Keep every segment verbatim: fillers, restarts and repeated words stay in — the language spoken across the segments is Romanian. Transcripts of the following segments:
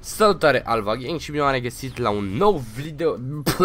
Salutare Alva Gang și bine am regăsit la un nou video.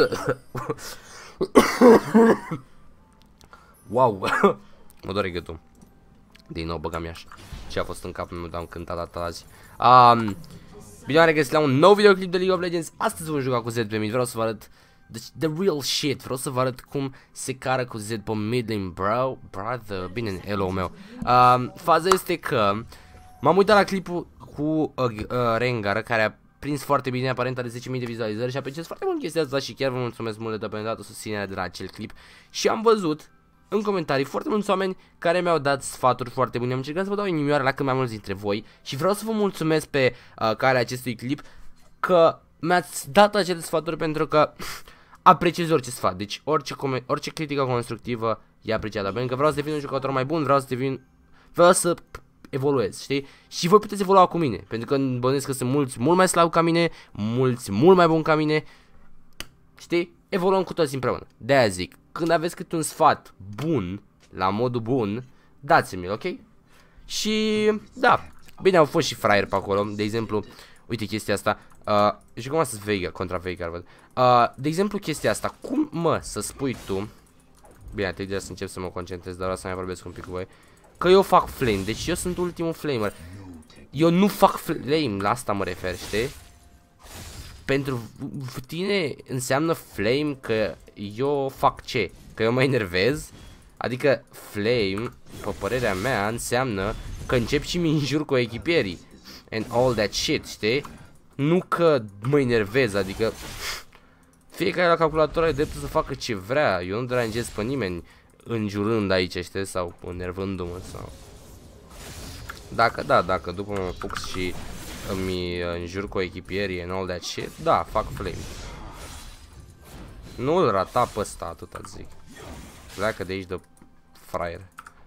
Wow. Mă doare gâtul. Din nou băgam așa. Ce a fost în capul meu, dar am cântat data azi. um, Bine am regăsit la un nou videoclip de League of Legends. Astăzi voi juca cu Zed pe mid. Vreau să vă arăt the, the real shit. Vreau să vă arăt cum se cară cu Zed pe mid lane, bro. Brother, bine în elo meu. um, Faza este că m-am uitat la clipul cu uh, uh, Rengar, care a prins foarte bine, aparent are zece mii de vizualizări și apreciez foarte mult chestia asta și chiar vă mulțumesc mult de tot pentru dată susținerea de la acel clip. Și am văzut în comentarii foarte mulți oameni care mi-au dat sfaturi foarte bune. Am încercat să vă dau inimioară la cât mai mulți dintre voi și vreau să vă mulțumesc pe uh, calea acestui clip că mi-ați dat acele sfaturi, pentru că apreciez orice sfat. Deci orice, orice critică constructivă e apreciată, pentru că vreau să devin un jucător mai bun, vreau să devin, vreau să evoluez, știi? Și voi puteți evolua cu mine, pentru că bănuiesc că sunt mulți mult mai slabi ca mine, mulți mult mai buni ca mine, știi? Evoluăm cu toți împreună. De-aia zic, când aveți câte un sfat bun, la modul bun, dați-mi-l, ok? Și da, bine, au fost și fraier pe acolo. De exemplu, uite chestia asta, uh, jucăm astăzi Veigar contra Veigar, văd. uh, De exemplu chestia asta, cum mă să spui tu, bine, trebuie să încep să mă concentrez, dar vreau să mai vorbesc un pic cu voi, că eu fac flame, deci eu sunt ultimul flamer. Eu nu fac flame, la asta mă refer, știi? Pentru tine înseamnă flame că eu fac ce? Că eu mă enervez? Adică flame, pe părerea mea, înseamnă că încep și mi înjur cu echipierii and all that shit, știi? Nu că mă enervez, adică fiecare la calculator are dreptul să facă ce vrea. Eu nu deranjez pe nimeni înjurând aici, știi? Sau enervându-mă sau... Dacă da, dacă după mă apuc și îmi înjur cu echipierii and all that shit, da, fac flame. Nu-l rata pe ăsta, atâta zic. Pleacă de aici de fraier.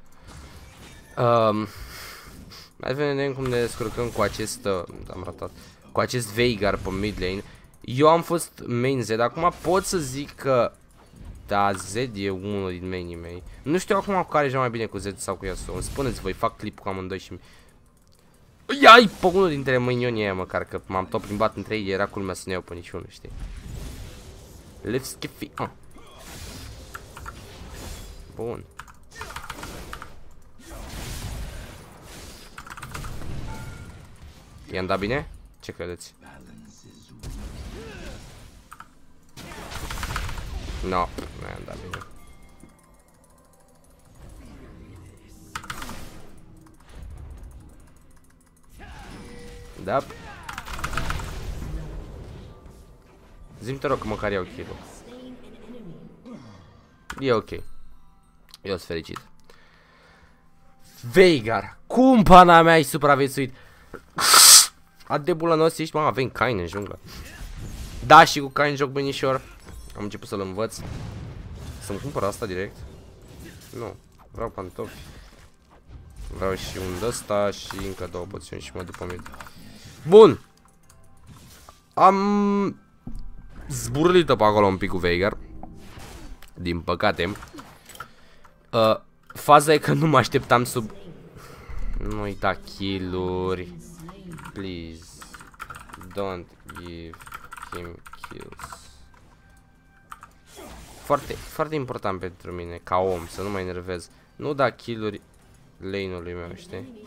um, Hai să vedem cum ne descurcăm cu acest uh, am ratat. Cu acest Veigar pe mid lane. Eu am fost main Zed, acum pot să zic că da, Zed e unul din mainii mei. Nu știu acum care e mai bine, cu Zed sau cu Yasuo. Îmi spuneți voi, fac clip cu amândoi și... Iai, pe unul dintre mâinionii aia măcar, că m-am tot plimbat între ei, era culmea să ne iau pe niciunul, știi? Let's get fi... Ah. Bun. I-am dat bine? Ce credeți? No, nu i-am dat bine. Da. Zi-mi te rog că măcar iau kill-ul. E ok. Eu sunt fericit. Veigar, cum pana mea ai supraviețuit? Atât de bulănos ești, mă, avem Kayn în junglă. Da, și cu Kayn joc binișor. Am început să-l învăț. Să-mi cumpăr asta direct? Nu, vreau pantofi. Vreau și un d-ăsta și încă două poțiuni și mă duc pe mid. Bun. Am zburlit-o pe acolo un pic cu Veigar, din păcate. uh, Faza e că nu mă așteptam sub... Nu-i da kill-uri. Please don't give him kills. Foarte, foarte important pentru mine, ca om, să nu mă enervez. Nu da kill-uri lane-ului meu, știi?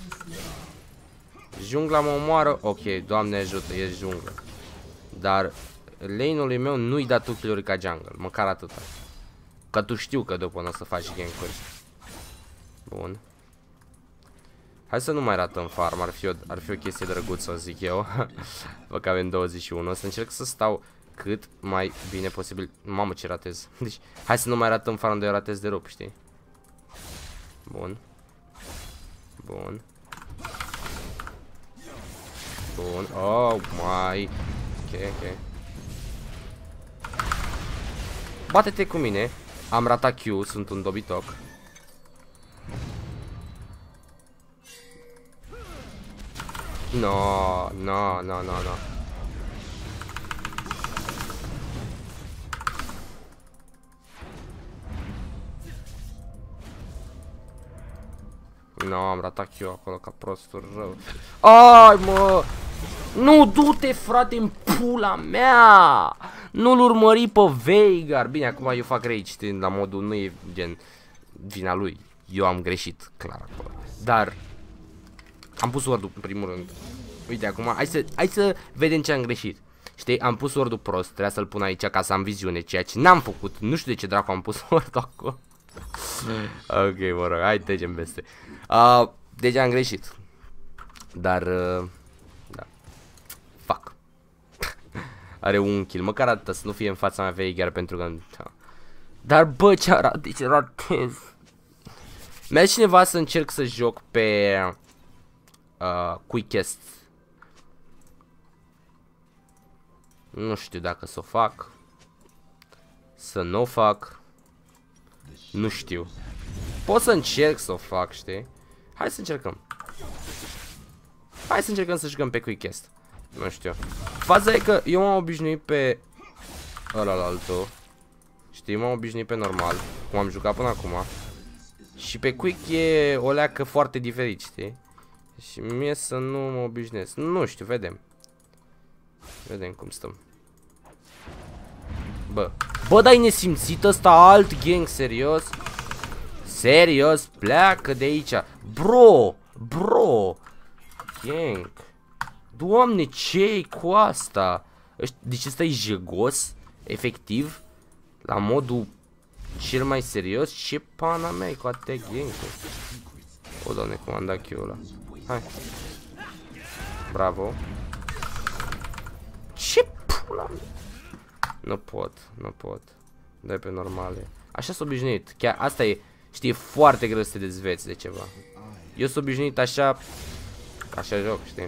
Jungla mă omoară, ok, Doamne ajută, e junglă. Dar lane-ului meu nu-i da tu kill-uri ca jungle, măcar atâta. Că tu știu că după nu o să faci gank-uri. Bun. Hai să nu mai ratăm farm, ar fi o, ar fi o chestie drăguță, o zic eu. Vă că avem douăzeci și unu, o să încerc să stau cât mai bine posibil. Mamă, ce ratez. Deci, hai să nu mai ratăm farm de eu ratez de rup, știi? Bun. Bun. Bun. Oh my. Ok, ok. Bate-te cu mine. Am ratat Q, sunt un dobitoc. No, no, no, no, no. No, am ratat Q acolo ca prostul rău. Ai, mă! Nu, du-te, frate, în pula mea! Nu-l urmări pe Veigar. Bine, acum eu fac rage, știi, la modul nu e gen vina lui. Eu am greșit, clar acolo. Dar am pus word-ul în primul rând. Uite, acum, hai să, hai să vedem ce am greșit. Știi, am pus word-ul prost, trebuia să-l pun aici ca să am viziune, ceea ce n-am făcut. Nu știu de ce dracu am pus word-ul acolo. Ok, mă rog, hai trecem peste. Uh, deci am greșit. Dar, uh, da. Fuck. Are un kill, măcar atâta, să nu fie în fața mea Veigar pentru că... Da. Dar bă, ce arată, deci ratez. Merge cineva să încerc să joc pe uh, Quickest. Nu știu dacă să o fac. Să nu o fac. Nu știu. Pot să încerc să o fac, știi? Hai să încercăm. Hai să încercăm să jucăm pe Quickest. Nu știu. Faza e că eu m-am obișnuit pe ălalaltul. Știi, m-am obișnuit pe normal, cum am jucat până acum. Și pe Quick e o leacă foarte diferit, știi? Și mie să nu mă obișnuiesc. Nu știu, vedem. Vedem cum stăm. Bă, bă, dar-i nesimțit ăsta alt gang, serios? Serios, pleacă de aici. Bro, bro. Gang. Doamne, ce-i cu asta? Deci ăsta e jegos, efectiv, la modul cel mai serios. Ce pana mea e cu atâtea gang? O, doamne, cum am dat Q-ul ăla. Hai. Bravo. Ce pula mea? Nu pot, nu pot. Dai pe normale. Așa s-a obișnuit. Chiar asta e, știi, e foarte greu să te dezveți de ceva. Eu s-a obișnuit așa. Așa joc, știi?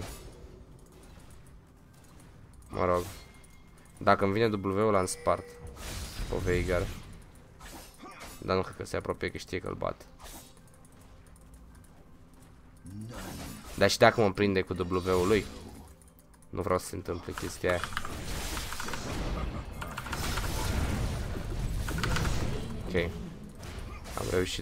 Mă rog. Dacă îmi vine W-ul l-am spart. O Veigar. Dar nu cred că se apropie, că știe că-l bat. Dar și dacă mă prinde cu W-ul lui, nu vreau să se întâmple chestia aia. Ok. Am reușit.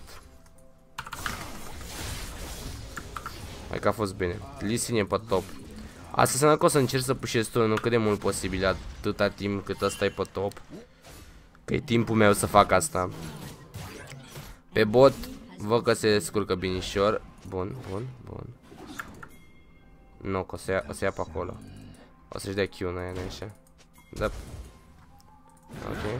Hai că a fost bine. Lee Sin e pe top. Asta înseamnă că o să încerc să pușez turnul cât de mult posibil, atâta timp cât ăsta e pe top. Că e timpul meu să fac asta. Pe bot văd că se descurcă binișor. Bun, bun, bun. Nu, că o să ia, o să ia pe acolo. O să-și dea Q-ul în aia, așa. Da. Ok.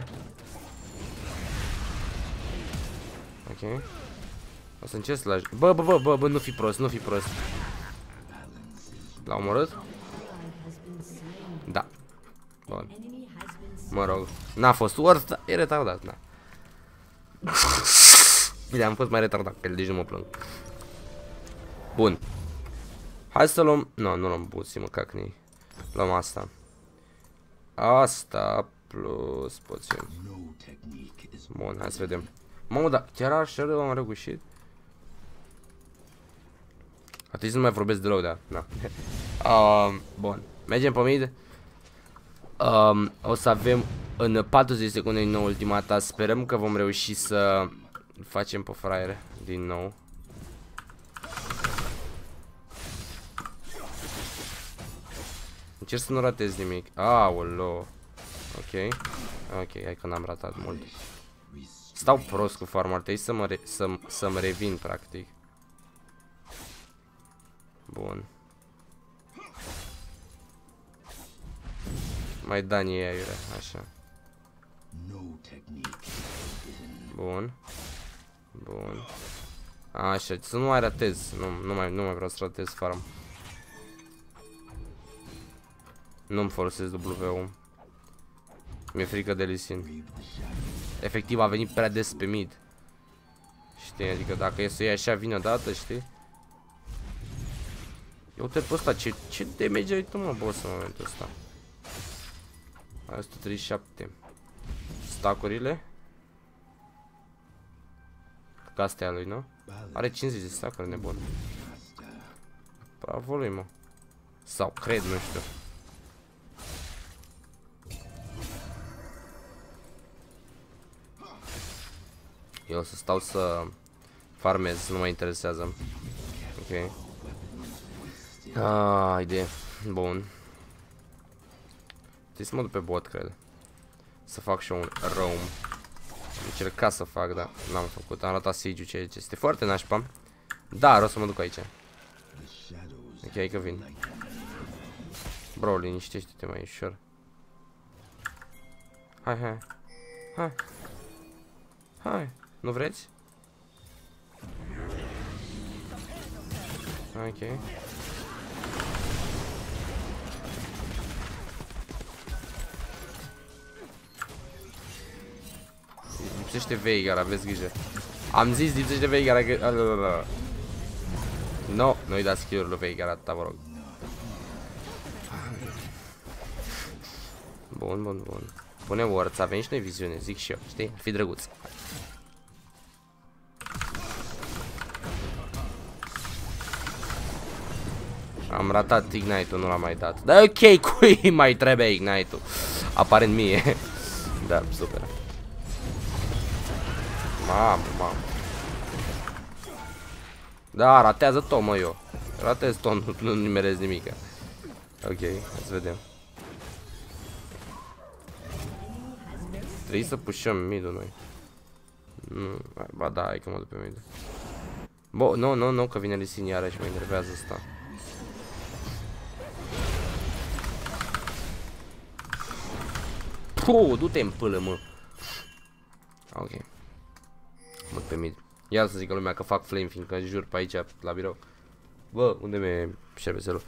Ok. O să încerc să-l ajut. Bă, bă, bă, bă, bă, nu fi prost, nu fi prost. L-a omorât? Da. Bun. Mă rog. N-a fost worth, dar e retardat, na. Bine, am fost mai retardat pe el, deci nu mă plâng. Bun. Hai să luăm... Nu, nu luăm buții, mă cacnii. Luăm asta. Asta plus poțiuni. Bun, hai să vedem. Mamă, dar chiar așa rău am reușit? Atunci nu mai vorbesc deloc, da. Na. um, bun. Mergem pe mid. Um, o să avem în patruzeci secunde din nou ultimata. Sperăm că vom reuși să facem pe fraiere din nou. Încerc să nu ratez nimic. Aoleo. Ok. Ok, hai că n-am ratat mult. Stau prost cu farm, ar trebui să mă re să să-mi revin practic. Bun. Mai Dani e aiurea, așa. Bun. Bun. Așa, să nu mai ratez. Nu, nu, mai, nu mai vreau să ratez farm. Nu-mi folosesc W-ul. Mi-e frică de Lee Sin. Efectiv a venit prea des pe mid. Știi, adică dacă e să iei așa, vine odată, știi? Eu uite pe ăsta, ce, ce damage ai tu, mă, boss, în momentul ăsta? Ai o sută treizeci și șapte. Stacurile. Ca astea lui, nu? Are cincizeci de stacuri, nebun. Bravo lui, mă. Sau cred, nu știu. Eu o să stau să farmez, nu mă interesează. Ok. Haide. Bun. Trebuie să mă duc pe bot, cred. Să fac și eu un roam. Am încercat să fac, dar n-am făcut. Am ratat siege-ul, ceea ce este foarte nașpa. Dar o să mă duc aici. Ok, hai că vin. Bro, liniștește-te mai ușor. Hai, hai. Hai. Hai. Nu vreți? Ok. Lipsește Veigar, aveți grijă. Am zis lipsește Veigar. No, nu-i dați skill-ul lui Veigar, atâta vă rog. Bun, bun, bun. Pune words, avem și noi viziune, zic și eu, știi? Ar fi drăguț. Am ratat Ignite-ul, nu l-am mai dat. Dar ok, cui mai trebuie Ignite-ul? Aparent mie. Da, super. Mamă, mamă. Da, ratează tot, mă, eu. Ratez tot, nu, nu nimerez nimic. Ok, să vedem. Trebuie să pușăm mid-ul noi. Nu, ba da, hai că mă duc pe mid. Bo, nu, nu, nu, că vine Lee Sin iarăși, mă enervează asta. Puh, du-te în pâlă, mă. Ok. Mă duc pe mid. Ia să zică lumea că fac flame, fiindcă jur pe aici, la birou. Bă, unde mi-e șervețelul?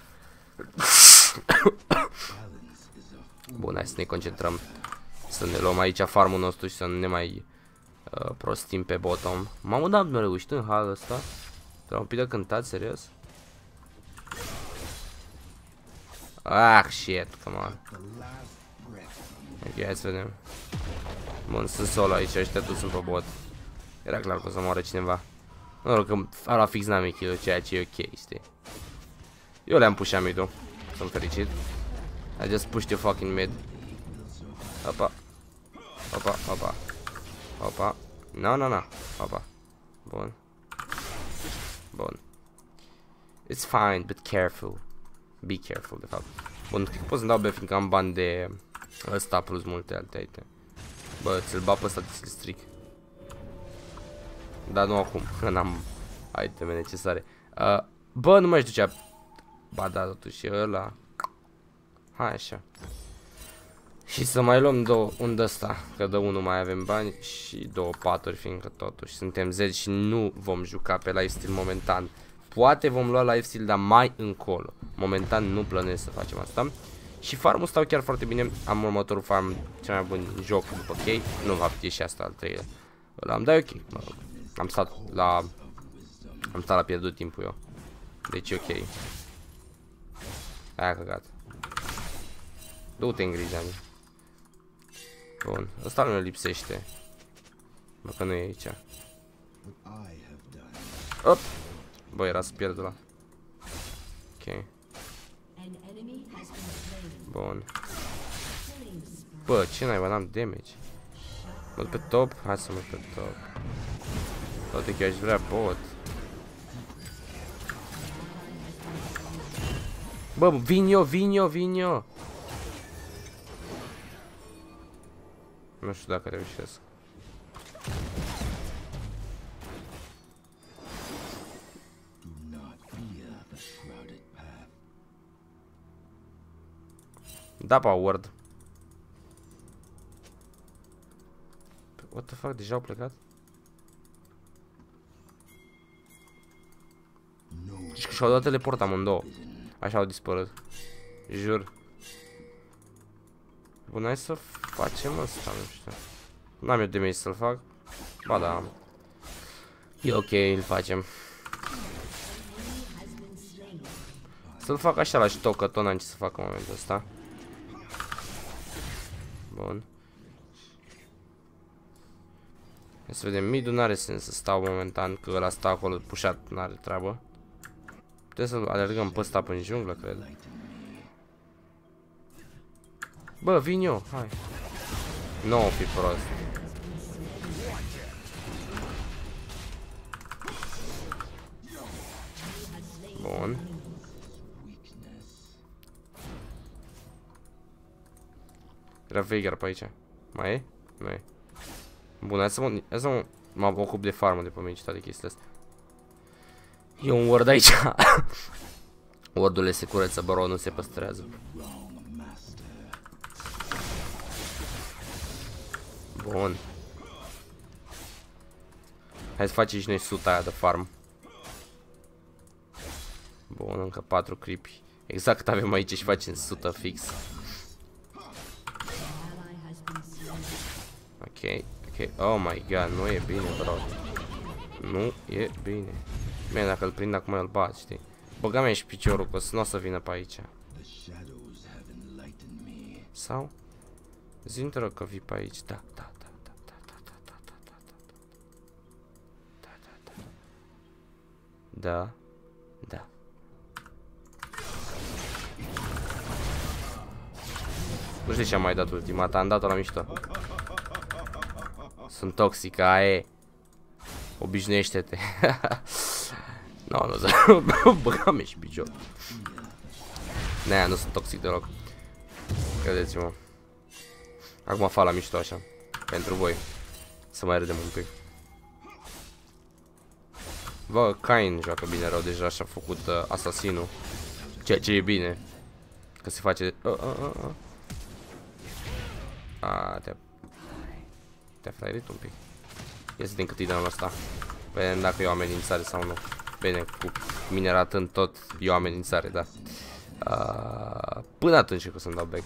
Bun, hai să ne concentrăm. Să ne luăm aici farmul nostru și să nu ne mai uh, prostim pe bottom. Mamă, da, mi-a reușit în halul ăsta. Trebuie un pic de cântat, serios? Ah, shit, come on. Ok, hai să vedem. Bun, sunt solo aici, ăștia tu sunt pe bot. Era clar că o să moară cineva. Nu rog că ala fix n-am e kill, ceea ce e ok, știi? Eu le-am pushat mid-ul. Sunt fericit. I just pushed your fucking mid. Opa. Opa, opa. Opa. No, no, no. Opa. Bun. Bun. It's fine, but careful. Be careful, de fapt. Bun, cred că pot să-mi dau B, fiindcă am bani de ăsta plus multe alte item. Bă, ți-l bat pe ăsta, ți-l stric. Dar nu acum, că n-am iteme necesare. Uh, bă, nu mai știu ce. Ba da, totuși e ăla. Hai așa. Și să mai luăm două, un de ăsta, că de unul mai avem bani și două paturi, fiindcă totuși suntem zeci și nu vom juca pe lifesteal momentan. Poate vom lua lifesteal, dar mai încolo. Momentan nu plănesc să facem asta. Și farmul stau chiar foarte bine. Am următorul farm cel mai bun joc după chei. Nu va fi și asta al treilea. L-am dat ok. Mă rog. Am stat la... Am stat la pierdut timpul eu. Deci ok. Aia căcat. Du-te în grija mea. Bun. Ăsta nu ne lipsește. Mă că nu e aici. Op! Bă, era să pierd ăla. Ok. Bun. Bă, ce naiba, n-am damage. Mă duc pe top? Hai să mă duc pe top. Toate că aș vrea bot. Bă, vin eu, vin eu, vin eu. Nu știu dacă reușesc. Da, pa, word. What the fuck, deja au plecat? Și că și-au dat teleport amândouă. Așa au dispărut. Jur. Bun, hai să facem asta, nu știu. N-am eu de mei să-l fac. Ba da, am. E ok, îl facem. Să-l fac așa la ștoc, că tot n-am ce să fac în momentul ăsta. Bun. Hai să vedem, mid-ul n-are sens să stau momentan, că ăla stă acolo pușat, n-are treabă. Putem să alergăm pe ăsta până junglă, cred. Bă, vin eu, hai. Nu o fi prost. Bun. vrea Veigar pe aici. Mai e? Nu e. Bun, hai să mă, hai să mă, mă ocup de farmă de pe mine și toate chestiile astea. E un ward aici. Wardurile se curăță, bro, nu se păstrează. Bun. Hai să facem și noi suta aia de farm. Bun, încă patru creepy. Exact avem aici și facem sută fix. Ok, ok. Oh my god, nu e bine, bro. Nu e bine. Bine, dacă îl prind acum îl bat, știi? Băga mea și piciorul, că nu o să vină pe aici. Sau? Zi-mi te rog că vii pe aici. Da, da, da, da, da, da, da, da, da, da, da, da, da, da, da. Nu știu ce am mai dat ultima dată, am dat-o la mișto. Sunt toxic, aia e. Obișnuiește-te. No, nu, nu, băga-mi și picior. Nea, nu sunt toxic deloc. Credeți-mă. Acum fac la mișto așa. Pentru voi. Să mai râdem un pic. Bă, Kain joacă bine rău, deja și-a făcut uh, asasinul. Ceea ce e bine. Că se face... Uh, uh, uh, uh. A, te-a... Te-a fraierit un pic. Iese din cât e danul ăsta. Vedem dacă e o amenințare sau nu. Bine, cu mine ratând tot e o amenințare, da. Uh, până atunci că o să-mi dau back.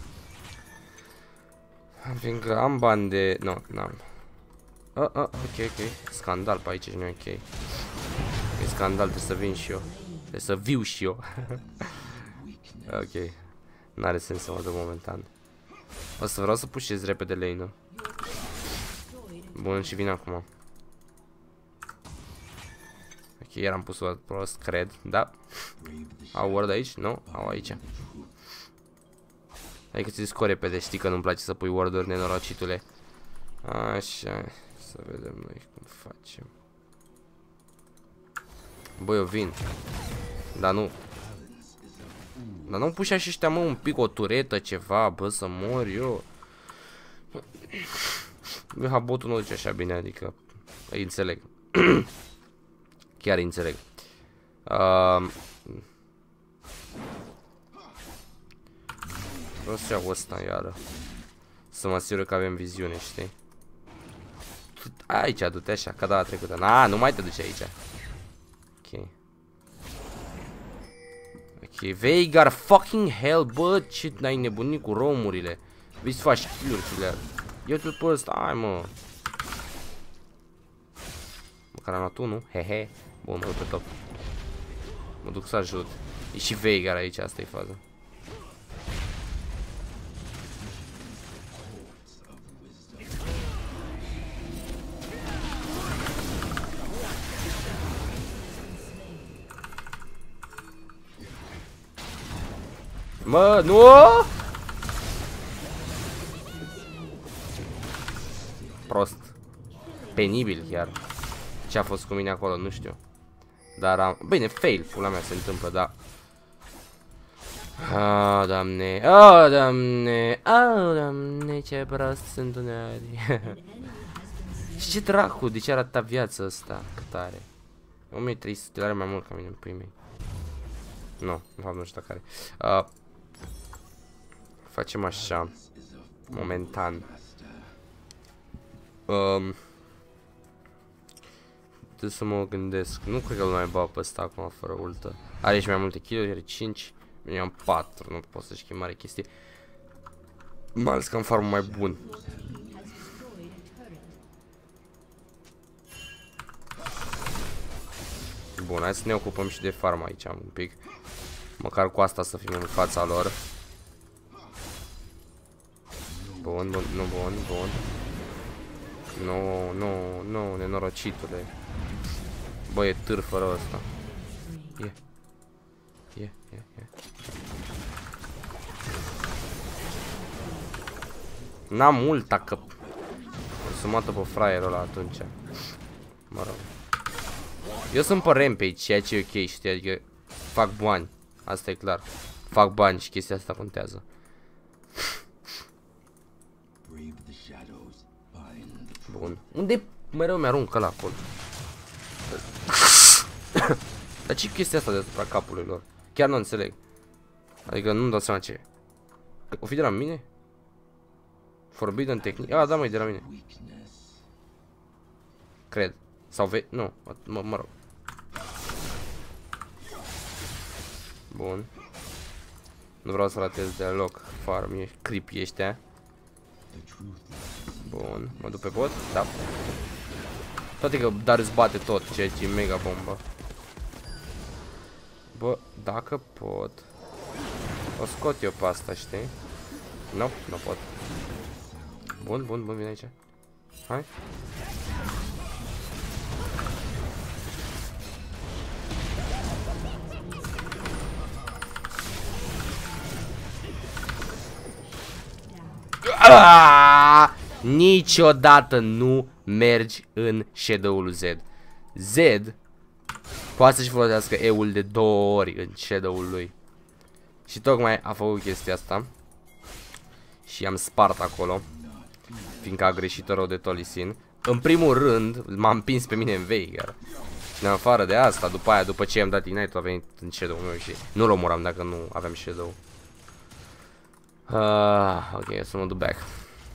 Fiindcă am bani de... Nu, n-am. Uh, uh, ok, ok. Scandal pe aici și nu e ok. E scandal, trebuie să vin și eu. Trebuie să viu și eu. Ok. N-are sens să mă dau momentan. O să vreau să pușez repede lane-ul. Bun, și vin acum. Ok, iar am pus-o prost, cred, da. Au ward aici? Nu? Au aici. Hai că ți scor repede, știi că nu-mi place să pui ward-uri, nenorocitule. Așa, să vedem noi cum facem. Băi, eu vin. Dar nu. Dar nu-mi puși așa ăștia, mă, un pic o turetă, ceva, bă, să mor eu. Habotul nu duce așa bine, adică îi înțeleg. Chiar îi înțeleg. uh, Vreau să iau ăsta iară. Să mă asigur că avem viziune, știi? Aici, du-te așa, ca data trecută. Na, nu mai te duci aici. Ok. Ok, Veigar, fucking hell, bă, ce n-ai nebunit cu romurile. Vei să faci kill-uri și le-ar. Ia-te-l pe ăsta, hai mă. Măcar am luat unul, hehe. Bun, mă duc pe top. Mă duc să ajut. E și Veigar aici, asta e faza. Mă, nu! Prost. Penibil chiar. Ce a fost cu mine acolo, nu știu. Dar am... Bine, fail, pula mea se întâmplă, da. Ah, doamne, ah, doamne, ah, doamne, ce prost sunt uneori. Și ce dracu, de ce arată viața asta, cât are? o mie trei sute, are mai mult ca mine în primei. Nu, de fapt nu știu care. Uh, facem așa, momentan. Um, Trebuie să mă gândesc. Nu cred că îl mai bag pe ăsta acum fără ultă. Are și mai multe kill-uri, are cinci. Eu am patru, nu pot să știu mare chestie. Mai ales că am farmul mai bun. Bun, hai să ne ocupăm și de farm aici un pic. Măcar cu asta să fim în fața lor. Bun, bun, nu, bun, bun. Nu, nu, nu, nenorocitule. Bă, e târfă rău ăsta. E. E, e, e. N-am multa că... Am sumat-o pe fraierul ăla atunci. Mă rog. Eu sunt pe rampage, ceea ce e ok, știi, adică fac bani. Asta e clar. Fac bani și chestia asta contează. Bun. Unde mereu mi-aruncă la acolo? Dar ce chestia asta deasupra capului lor? Chiar nu înțeleg. Adică nu-mi dau seama ce e. O fi de la mine? Forbidden Technique? Ah, da, mă, e de la mine. Cred. Sau ve... Nu, mă, mă rog. Bun. Nu vreau să ratez deloc farm, e creepy ăștia. Bun, mă duc pe bot? Da. Toate că Darius bate tot, ceea ce e mega bomba. Bă, dacă pot, o scot eu pe asta, știi? Nu, nope, nu pot. Bun, bun, bun, vine aici. Hai. Aaaa! Niciodată nu mergi în Shadow-ul Z. Z poate să-și folosească E-ul de două ori în Shadow-ul lui. Și tocmai a făcut chestia asta. Și am spart acolo, fiindcă a greșit rău de Tolisin. În primul rând m-a împins pe mine în Veigar. Și în afară de asta, după aia, după ce i-am dat Ignite, a venit în Shadow-ul meu și nu-l omoram dacă nu aveam Shadow. Uh, ok, o să mă duc back.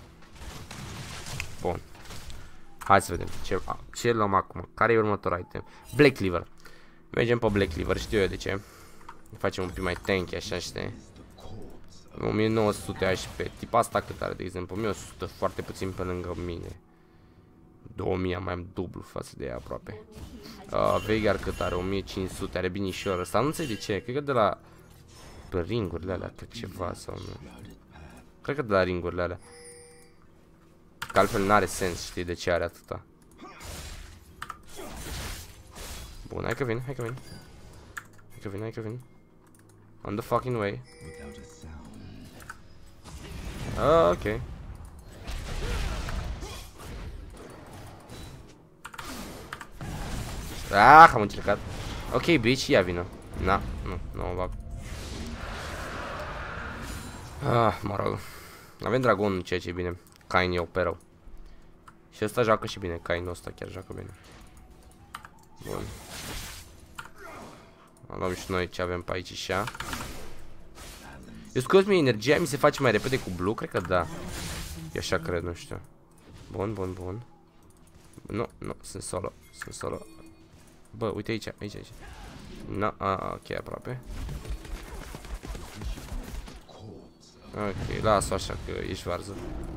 Bun. Hai să vedem ce, ce luăm acum. Care e următorul item? Black Cleaver. Mergem pe Black Cleaver, știu eu de ce. Facem un pic mai tanky, așa, știi? o mie nouă sute H P. Tipa asta cât are, de exemplu? o mie o sută, foarte puțin pe lângă mine. două mii, mai am dublu față de ea aproape. Uh, Veigar cât are? o mie cinci sute, are binișor. Ăsta nu înțeleg de ce, cred că de la pe ringurile alea, pe ceva sau nu. Cred că de la ringurile alea. Că altfel n-are sens, știi, de ce are atâta. Bun, hai că vin, hai că vin. Hai că vin, hai că vin. On the fucking way. Ah, ok. Ah, am încercat. Ok, bitch, ia vină. Na, nu, nu mă bag. Ah, mă rog. Avem dragonul, ceea ce e bine. Kain e O P rău. Și ăsta joacă și bine, Kainul ăsta chiar joacă bine. Bun. Luăm și noi ce avem pe aici și așa. Eu scos mie energia, mi se face mai repede cu blue? Cred că da. Eu așa cred, nu știu. Bun, bun, bun. Nu, nu, sunt solo, sunt solo. Bă, uite aici, aici, aici. No, a, ok, aproape. Ok, las-o așa că ești varză.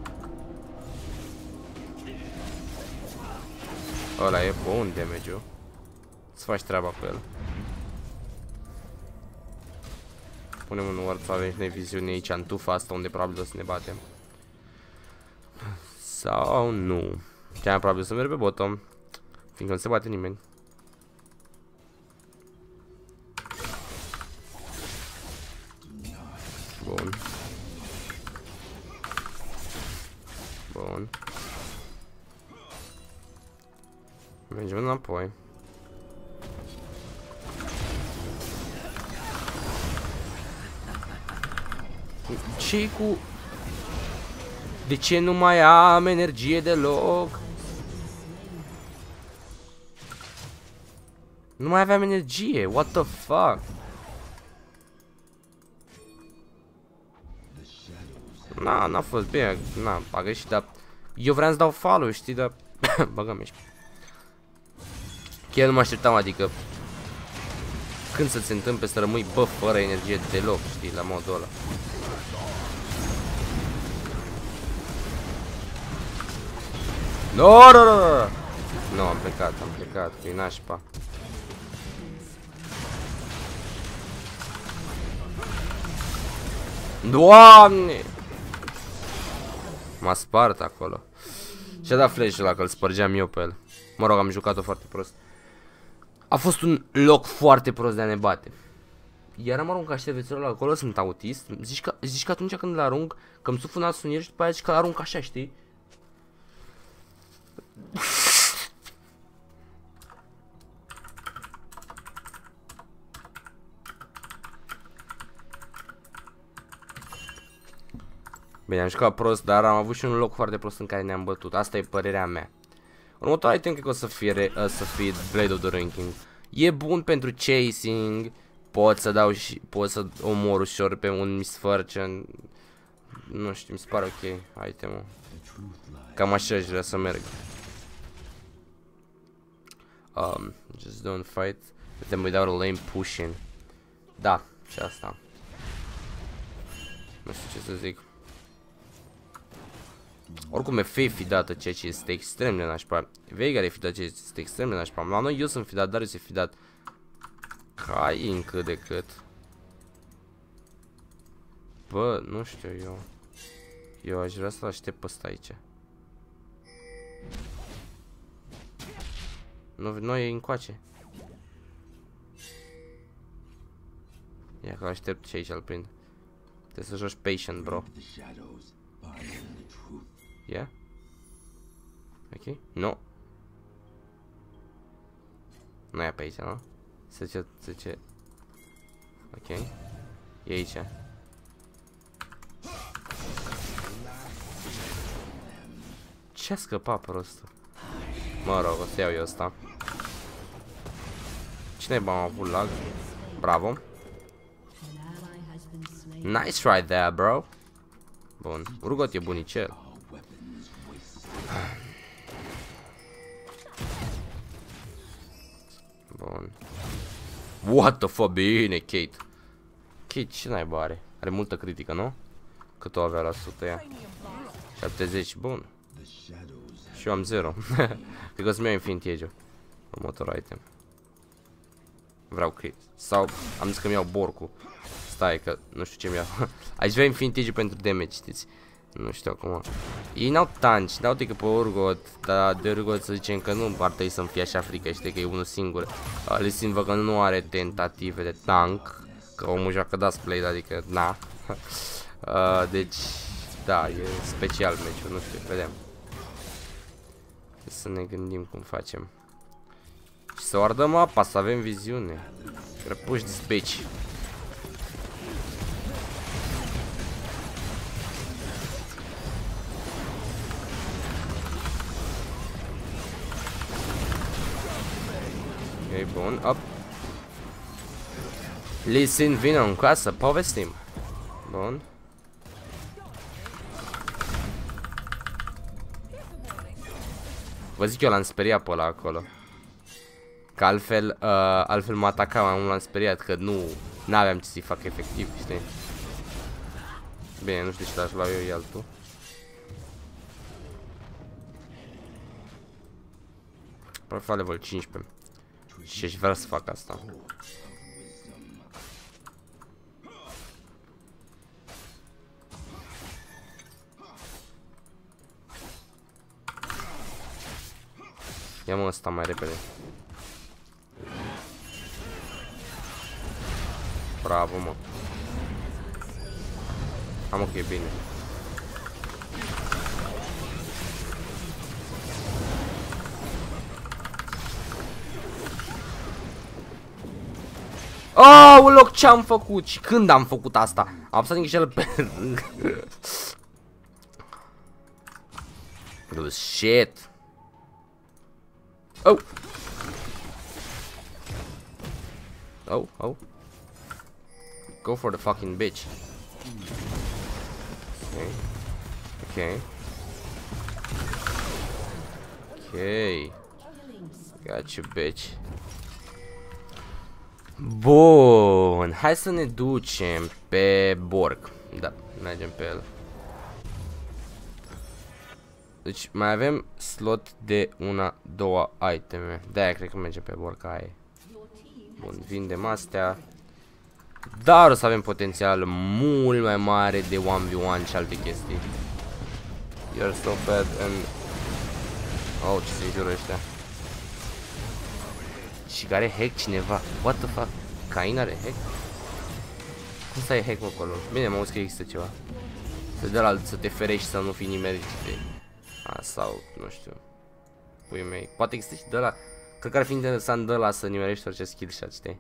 Ăla e bun damage-ul. Să faci treaba cu el. Punem un ward să avem și noi viziune aici în tufa asta unde probabil o să ne batem. Sau nu. Cea mai probabil să merg pe bottom, fiindcă nu se bate nimeni. Bun. Bun. Mergem înapoi. Ce-i cu... De ce nu mai am energie deloc? Nu mai aveam energie, what the fuck? Na, n-a fost bine, na, a greșit, dar eu vreau să dau follow, știi, dar băgăm ești. Chiar nu mă așteptam, adică când să se întâmple să rămâi, bă, fără energie deloc, știi, la modul ăla. No, no, no, no. Nu, am plecat, am plecat, că-i nașpa. Doamne! M-a spart acolo. Și-a dat flash-ul ăla, că îl spărgeam eu pe el. Mă rog, am jucat-o foarte prost. A fost un loc foarte prost de a ne bate. Iar am aruncat și vețelul ăla acolo, sunt autist. Zici că, zici că atunci când îl arunc, că îmi suflă un alt sunier și după aia zici că îl arunc așa, știi? Bine, am jucat prost, dar am avut și un loc foarte prost în care ne-am bătut. Asta e părerea mea. Următoarea item cred că o să fie, re, uh, să fie Blade of the Ranking. E bun pentru chasing. Pot să dau și pot să omor ușor pe un Miss Fortune. Nu știu, mi se pare ok itemul. Cam așa aș vrea să merg. Um, just don't fight them without a lane pushing. Da, și asta. Nu știu ce să zic. Oricum e fei fi dată, ceea ce este extrem de nașpa. Veigar e fi dat, ceea ce este extrem de nașpa. La noi eu sunt fi dat, Darius e fi dat. Cain cât de cât. Bă, nu știu eu. Eu aș vrea să-l aștept pe ăsta aici. Nu, nu e încoace. Ia că aștept și aici îl prind. Trebuie să joci patient, bro. Yeah? Ok? Nu. Nu e pe aici, nu? Se ce, se ce. Ok. E aici. Ce-a scăpat prostul? Mă rog, o să iau eu ăsta. Cine am avut lag? Bravo. Nice right there, bro. Bun. Urgot e bunicel. Bun. What the fuck, bine, Kate. Kate, ce naiba are? Are multă critică, nu? Cât o avea la sută ea? șaptezeci, bun. Și eu am zero. Cred că o să-mi iau Infinity Edge-ul. Următor item. Vreau crit. Sau am zis că-mi iau borcul. Stai că nu știu ce-mi iau. Aș vrea Infinity Edge pentru damage, știți? Nu știu acum. Ei n-au tanci, n-au decât pe Urgot. Dar de Urgot să zicem că nu ar trebui să-mi fie așa frică. Știi că e unul singur. Lissin văd că nu are tentative de tank. Că omul joacă Duskblade, adică na. uh, Deci da, e special meciul, nu știu, vedem. Să ne gândim cum facem. Și să o ardăm apa, să avem viziune. Push this bitch. Ok, bun, up. Lissin, vină în casă, povestim. Bun. Vă zic eu, l-am speriat pe ăla acolo. Că altfel, uh, altfel mă atacam, am l-am speriat că nu n-aveam ce să-i fac efectiv, știi? Bine, nu știu ce l-aș lua eu, e altul. Profil level cincisprezece. Și aș vrea să fac asta. Ia mă ăsta mai repede. Bravo, mă. Am ok, bine. Oh, loc, ce-am făcut? Și când am făcut asta? Am apăsat din greșeală pe Good shit. Oh. Oh, oh. Go for the fucking bitch. Okay. Okay. Okay. Got you, bitch. Bun, hai să ne ducem pe Borg. Da, mergem pe el. Deci mai avem slot de una, două iteme. De-aia cred că mergem pe Borg, aia e. Bun, vindem astea. Dar o să avem potențial mult mai mare de one v one și alte chestii. You're so bad and... Oh, ce se jură ăștia. Și care hack cineva? What the fuck? Cain are hack? Cum să ai hack acolo? Bine, mă auzi că există ceva. Să dă la să te ferești să nu fii nimerit de... A, sau, nu știu. Puii mei. Poate există și de ăla. Cred că ar fi interesant de ăla să nimerești orice skill shot, știi?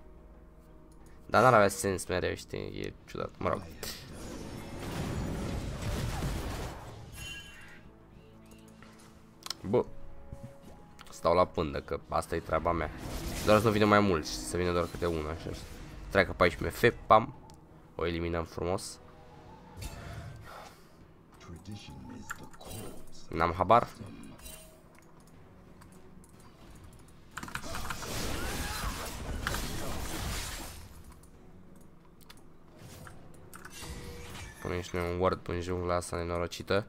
Dar n-ar avea sens mereu, știi? E ciudat, mă rog. Bă, stau la pândă, că asta e treaba mea. Doar să nu vină mai mulți, să vină doar câte unul, așa. Treacă paisprezece F, pam. O eliminăm frumos. N-am habar. Punem și noi un ward până în jungla asta nenorocită.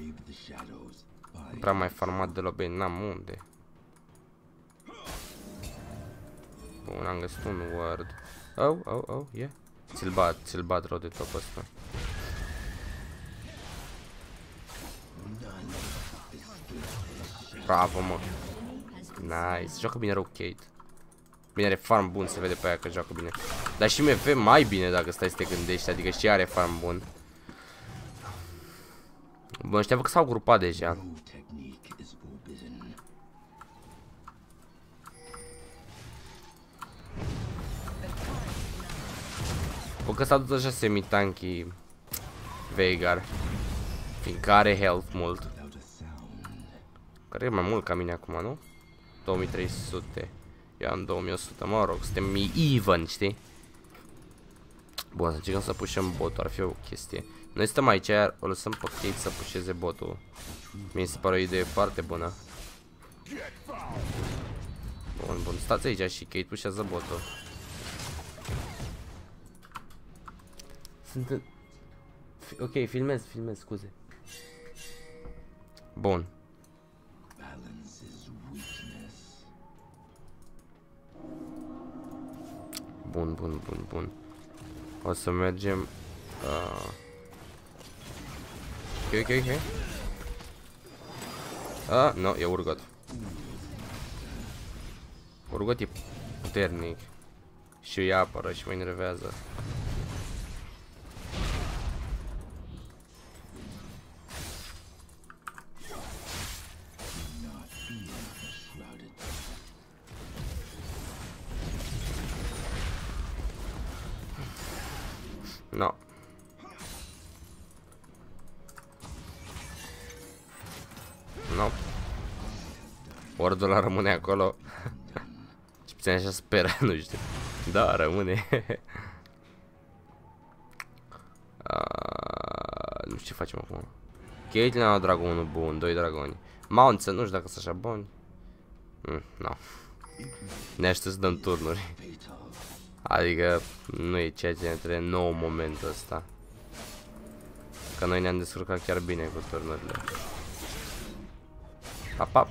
Nu prea mai farmat de lobe, n-am unde. Bun, am găsit un ward. Oh, oh, oh, yeah. Ți-l bat, ți-l bat rău de top ăsta. Bravo, mă. Nice, joacă bine rău Kate. Bine, are farm bun, se vede pe aia că joacă bine. Dar și M V mai bine dacă stai să te gândești, adică și are farm bun. Bun, știam că s-au grupat deja. Bă, că s-a dus așa semi-tanky Veigar, fiindcă are health mult. Care e mai mult ca mine acum, nu? două mii trei sute. Eu am două mii o sută, mă rog, suntem even, știi? Bun, să încercăm să pușăm botul, ar fi o chestie. Noi stăm aici, o lăsăm pe Kate să pușeze botul. Mi se pare o idee foarte bună. Bun, bun, stați aici și Kate pușează botul. Sunt... Ok, filmez, filmez, scuze. Bun. Bun, bun, bun, bun. O să mergem... Uh... Ok, ok, ok. Ah, nu, e Urgot. Urgot e puternic. Și îi apără și mă enervează. No. No. Wardul ăla rămâne acolo. Și puțin așa speră, nu știu. Da, rămâne. uh, nu știu ce facem acum. Caitlyn a dragonul bun, doi dragoni. Mountain, nu știu dacă sunt așa buni. Mm, no. Ne aștept să dăm turnuri. Adică nu e ceea ce ne trebuie nou momentul ăsta. Că noi ne-am descurcat chiar bine cu turnurile. Pap, pap.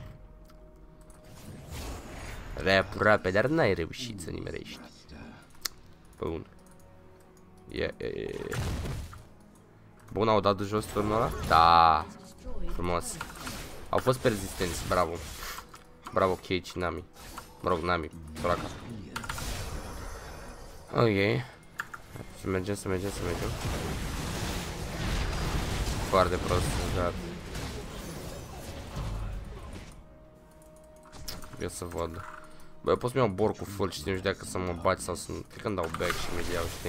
Rap, rap, dar n-ai reușit să nimerești. Bun. Yeah, yeah, yeah. Bun, au dat de jos turnul ăla? Da. Frumos. Au fost persistenți, bravo. Bravo Kate și Nami. Mă rog, Nami, soraca. Ok. Să mergem, să mergem, să mergem. Foarte prost, dar... Vreau să văd. Bă, eu pot să-mi iau bor cu full și nu știu dacă să mă bați sau să... Cred că îmi dau back și mi-l iau, știi?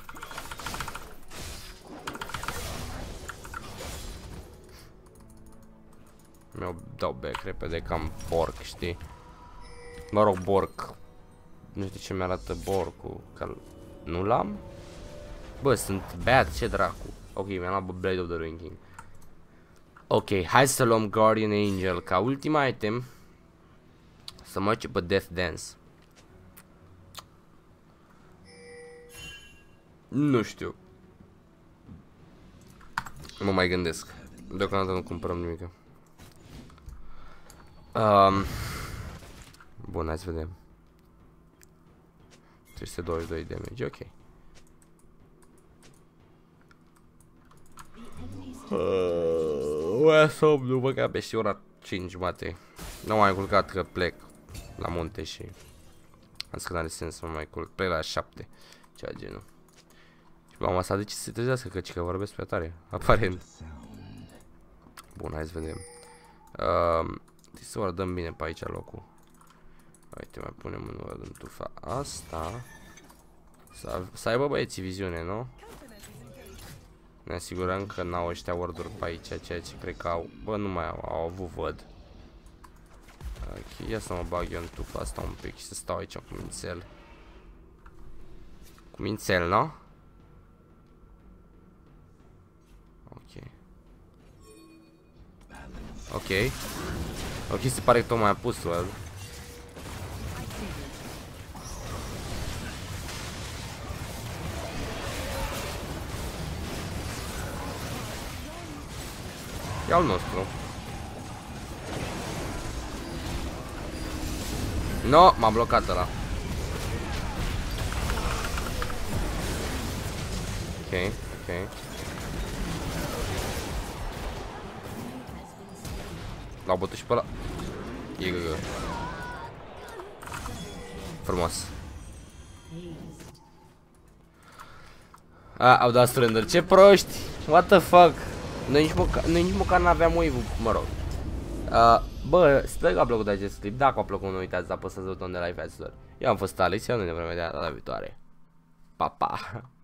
Mi-au dau back repede, cam porc, știi? Mă rog, borc. Nu știu ce mi-arată borcul, că nu l-am? Bă, sunt bad, ce dracu. Ok, mi-am luat Blade of the Ruined King. Ok, hai să luăm Guardian Angel ca ultima item. Să mă duce pe Death Dance. Nu știu. Mă mai gândesc. Deocamdată nu cumpărăm nimic. Um, Bun, hai să vedem. trei sute douăzeci și doi damage, ok. Ua, somn, nu mă ca și ora cinci jumate. Nu m-am mai culcat că plec la munte și am zis că n-are sens să mă mai culc. Plec la șapte, cea genul. Și mama s-a zis să se trezească căci că vorbesc pe tare, aparent. Bun, hai să vedem. Uh, să o dăm bine pe aici locul. Uite, mai punem în, în tufa asta. Să, să aibă băieții viziune, nu? Ne asigurăm că n-au ăștia warduri pe aici, ceea ce cred că au. Bă, nu mai au, au avut, văd. Ok, ia să mă bag eu în tufa asta un pic și să stau aici cu mințel. Cu mințel, nu? Ok. Ok. Ok, se pare că tocmai a pus el. E al nostru. No, m-a blocat ăla. Ok, ok. L-au bătut și pe ăla. E găgă. Frumos. A, au dat surrender. Ce proști! What the fuck? Noi nici măcar, noi nici măcar n-aveam wave-ul, mă rog. Uh, bă, sper că a plăcut acest clip. Dacă a plăcut, nu uitați să apăsați butonul de like, fraților. Eu am fost Alex, eu nu ne vom vedea data viitoare. Pa, pa!